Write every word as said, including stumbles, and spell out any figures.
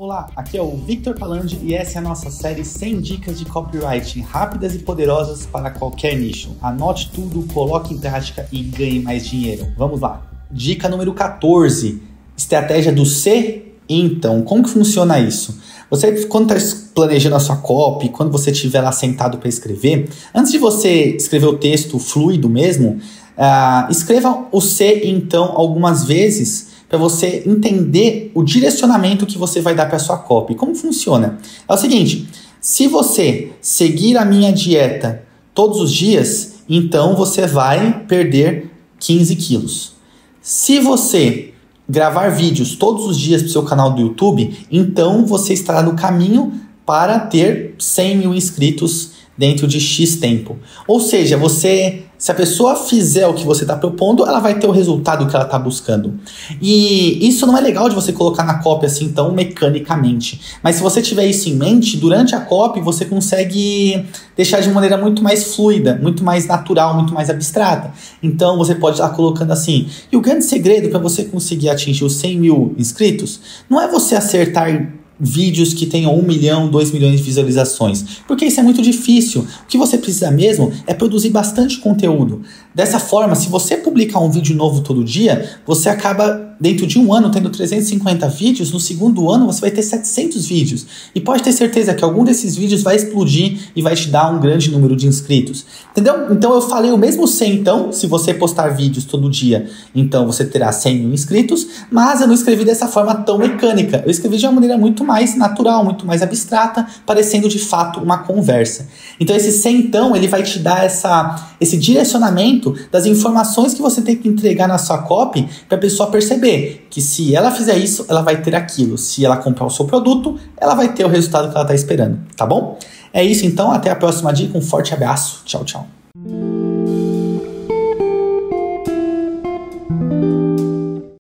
Olá, aqui é o Victor Palandi e essa é a nossa série cem dicas de copywriting rápidas e poderosas para qualquer nicho. Anote tudo, coloque em prática e ganhe mais dinheiro. Vamos lá. Dica número quatorze, estratégia do se então. Como que funciona isso? Você, quando está planejando a sua copy, quando você estiver lá sentado para escrever, antes de você escrever o texto fluido mesmo, uh, escreva o se então algumas vezes para você entender o direcionamento que você vai dar para a sua copy. Como funciona? É o seguinte, se você seguir a minha dieta todos os dias, então você vai perder quinze quilos. Se você gravar vídeos todos os dias para o seu canal do YouTube, então você estará no caminho para ter cem mil inscritos dentro de X tempo. Ou seja, você, se a pessoa fizer o que você está propondo, ela vai ter o resultado que ela está buscando. E isso não é legal de você colocar na copy assim tão mecanicamente. Mas se você tiver isso em mente, durante a copy você consegue deixar de maneira muito mais fluida, muito mais natural, muito mais abstrata. Então você pode estar colocando assim, e o grande segredo para você conseguir atingir os cem mil inscritos não é você acertar vídeos que tenham um milhão, dois milhões de visualizações, porque isso é muito difícil. O que você precisa mesmo é produzir bastante conteúdo. Dessa forma, se você publicar um vídeo novo todo dia, você acaba, dentro de um ano, tendo trezentos e cinquenta vídeos, no segundo ano você vai ter setecentos vídeos. E pode ter certeza que algum desses vídeos vai explodir e vai te dar um grande número de inscritos. Entendeu? Então eu falei o mesmo se então, se você postar vídeos todo dia, então você terá cem mil inscritos, mas eu não escrevi dessa forma tão mecânica. Eu escrevi de uma maneira muito mais natural, muito mais abstrata, parecendo de fato uma conversa. Então esse se então, ele vai te dar essa, esse direcionamento das informações que você tem que entregar na sua copy para a pessoa perceber que se ela fizer isso, ela vai ter aquilo. Se ela comprar o seu produto, ela vai ter o resultado que ela está esperando, tá bom? É isso então, até a próxima dica, um forte abraço, tchau, tchau.